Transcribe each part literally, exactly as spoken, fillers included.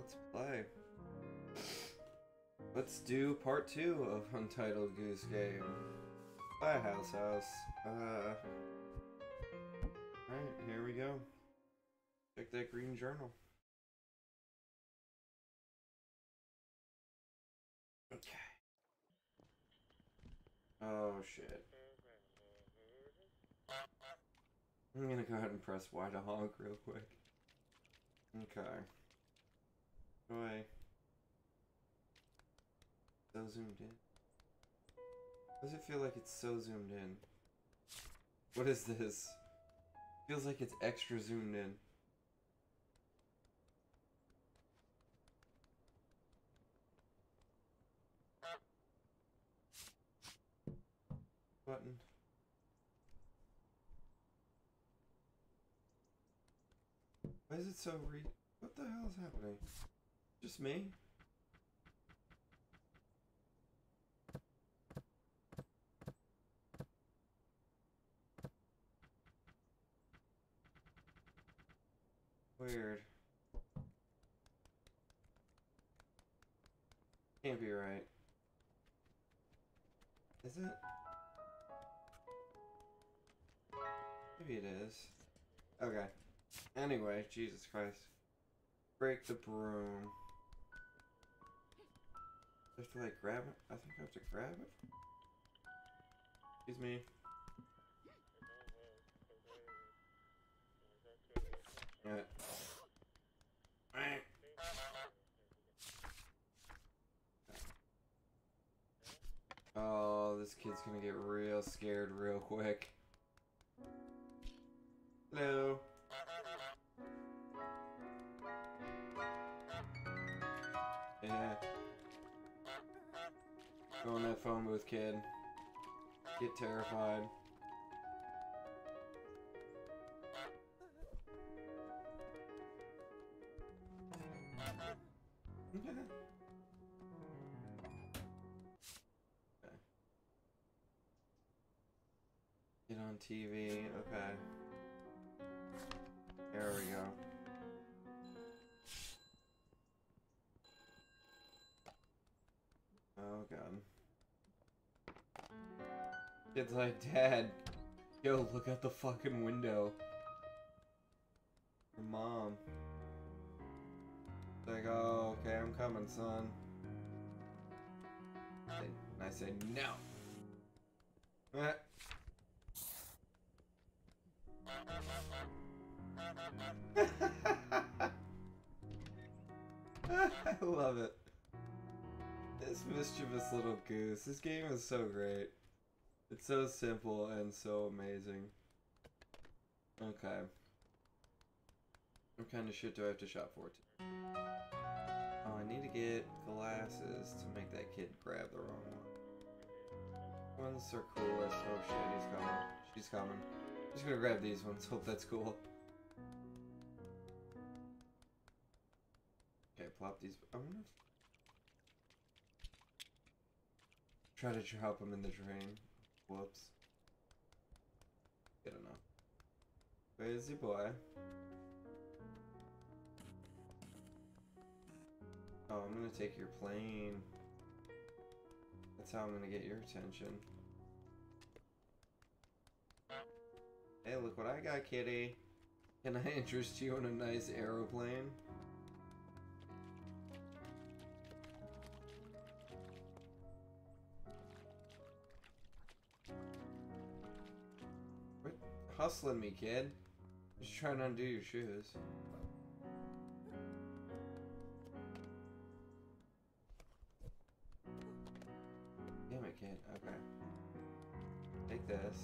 let's play. Let's do part two of Untitled Goose Game. Bye, House House. Uh, Alright, here we go. Check that green journal. Okay. Oh, shit. I'm gonna go ahead and press Y to honk real quick. Okay. Boy. So zoomed in. Does it feel like it's so zoomed in? What is this? Feels like it's extra zoomed in. Button. Why is it so re- What the hell is happening? Just me? Weird. Can't be right. Is it? Maybe it is. Okay. Anyway, Jesus Christ. Break the broom. I have to like grab it? I think I have to grab it? Excuse me. Alright. Oh, this kid's gonna get real scared real quick. Hello. Yeah. Go on that phone booth, kid. Get terrified. Okay. Get on T V, okay. There we go. Oh god. Kid's like, Dad, yo, look out the fucking window. Your mom. It's like, oh, okay, I'm coming, son. And I say, no. Eh. I love it. This mischievous little goose. This game is so great. It's so simple and so amazing. Okay. What kind of shit do I have to shop for? Oh, I need to get glasses to make that kid grab the wrong one. Ones are coolest. Oh shit, he's coming. She's coming. I'm just gonna grab these ones. Hope that's cool. Okay, plop these. I wonder if... Try to drop them in the drain. Whoops. Good enough. Where's your boy? Oh, I'm gonna take your plane. That's how I'm gonna get your attention. Hey, look what I got, kitty. Can I interest you in a nice aeroplane? Quit hustling me, kid. Just trying to undo your shoes. Damn it, kid. Okay. Take this.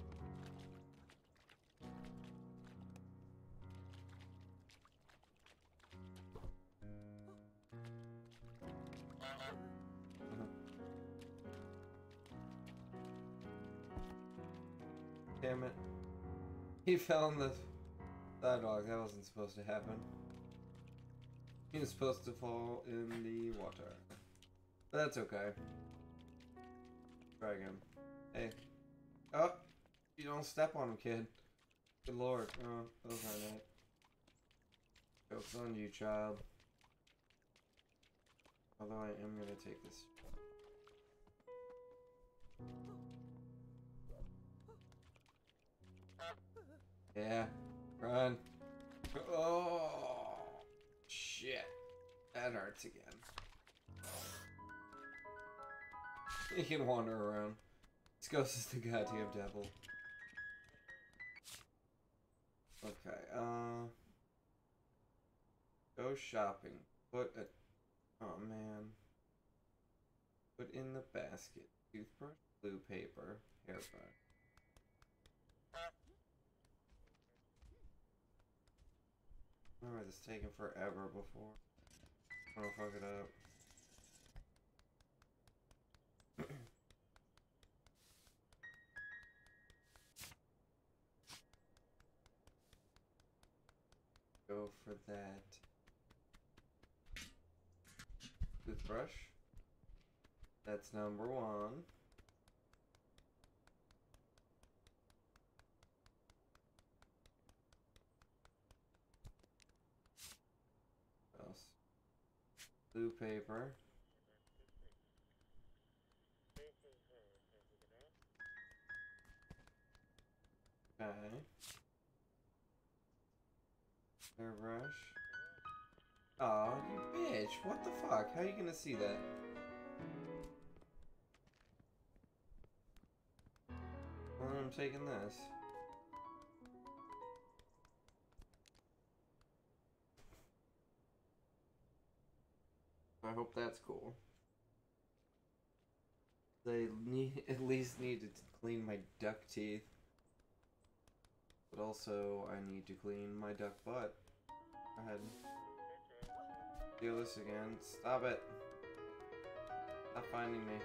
Damn it. He fell in the sidewalk. That wasn't supposed to happen. He was supposed to fall in the water. But that's okay. Try again. Hey. Oh! You don't step on him, kid. Good lord. Oh, those aren't it. Joke's on you, child. Although I am gonna take this. Yeah, run. Oh, shit. That hurts again. He can wander around. This ghost is the goddamn devil. Okay, uh... go shopping. Put a... oh, man. Put in the basket. Toothbrush, blue paper, hairbrush. I remember this taking forever before. I don't fuck it up. Go for that toothbrush. That's number one. What else? Blue paper. Okay. Airbrush. Aw, you bitch. What the fuck? How are you gonna see that? Well, I'm taking this. I hope that's cool. They need, at least need to clean my duck teeth. But also, I need to clean my duck butt. Go ahead. Do this again. Stop it. Stop finding me.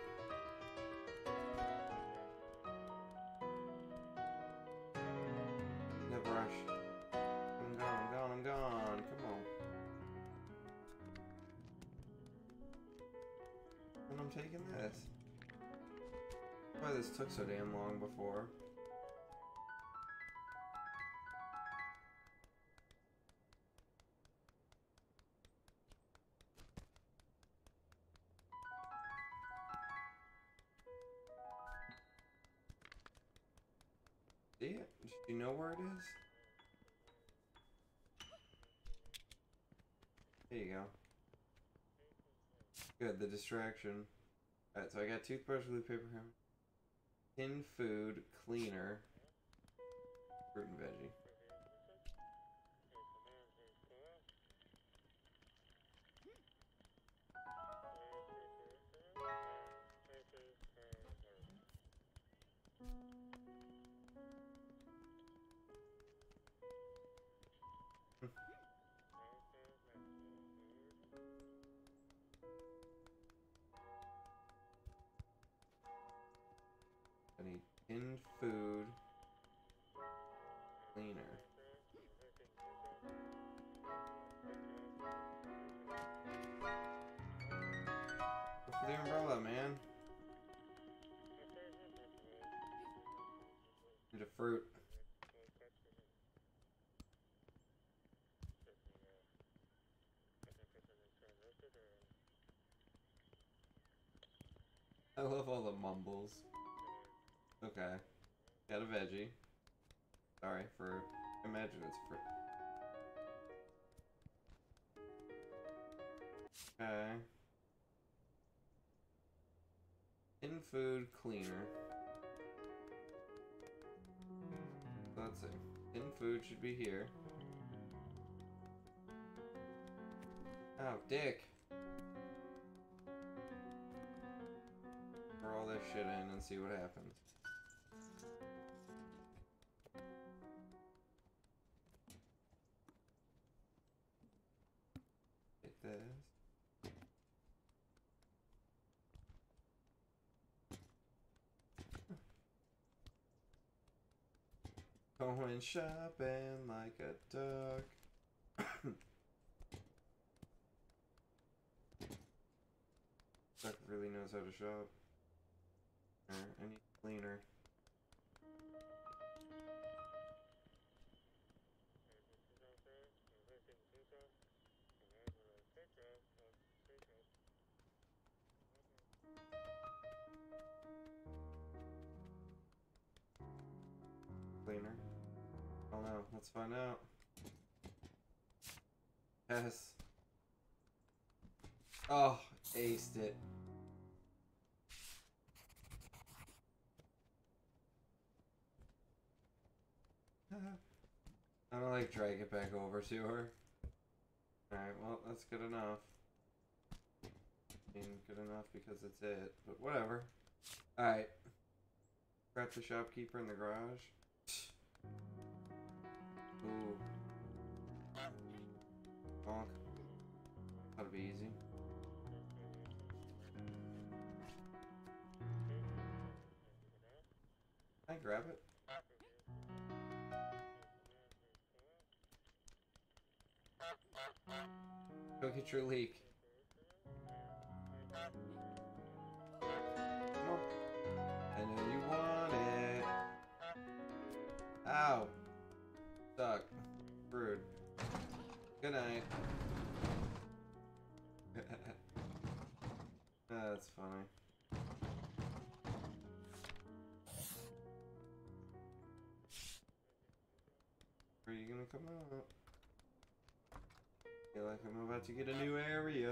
No brush. I'm gone, I'm gone, I'm gone. Come on. And I'm taking this. Why this took so damn long before. See it? Do you know where it is? There you go. Good, the distraction. Alright, so I got toothbrush, blue paper, hammer, tin food, cleaner, fruit and veggie. I need tin food, cleaner. Go for the umbrella, man. Need a fruit. I love all the mumbles. Okay. Got a veggie. Sorry for... imagine it's fruit. Okay. In food cleaner. So let's see. In food should be here. Oh, dick. Throw all this shit in and see what happens. Take this. Going shopping like a duck. Duck really knows how to shop. I need cleaner. don't know. Let's find out. Yes. Oh, aced it. I don't like drag it back over to her. Alright, well, that's good enough. I mean, good enough because it's it, but whatever. Alright. Grab the shopkeeper in the garage. Ooh. Honk. That'll be easy. Can I grab it? Go get your leak. Come on. I know you want it. Ow. Suck. Rude. Good night. That's funny. Are you gonna come out? Feel like I'm about to get a new area.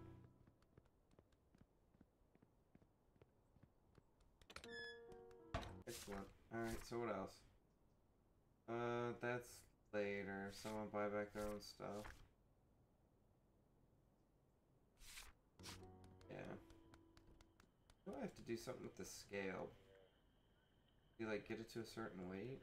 Excellent. Alright, so what else? Uh, that's later. Someone buy back their own stuff. Yeah. Do I have to do something with the scale? You like get it to a certain weight?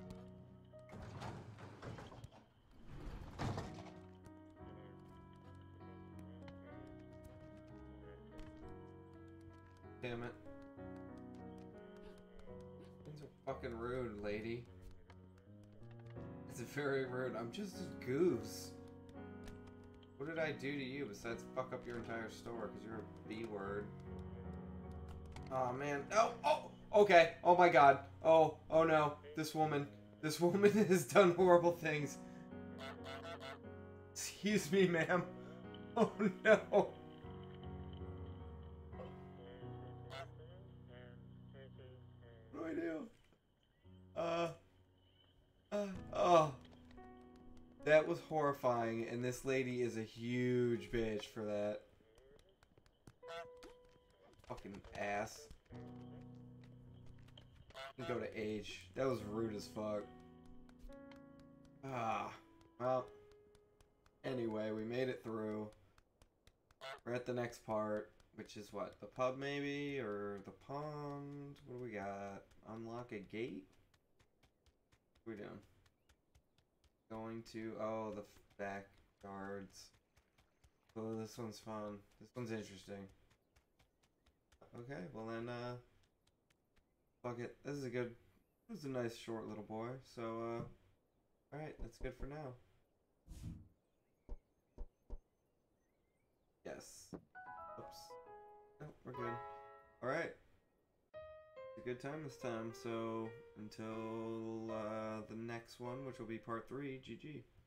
Damn it. Things are fucking rude, lady. It's very rude. I'm just a goose. What did I do to you besides fuck up your entire store because you're a B-word? Oh man. Oh, oh, okay. Oh my god. Oh, oh no. This woman. This woman has done horrible things. Excuse me, ma'am. Oh no. What do I do? Uh. Uh. Oh. That was horrifying, and this lady is a huge bitch for that. Fucking ass. You can go to H. That was rude as fuck. Ah. Well. Anyway, we made it through. We're at the next part, which is what? The pub maybe? Or the pond? What do we got? Unlock a gate? What are we doing? Going to, oh, the backyards. Oh, this one's fun. This one's interesting. Okay, well then, uh, fuck it. This is a good, this is a nice short little boy. So, uh, alright, that's good for now. Yes. Oops. Oh, we're good. Alright. A good time this time, so until uh, the next one, which will be part three, G G.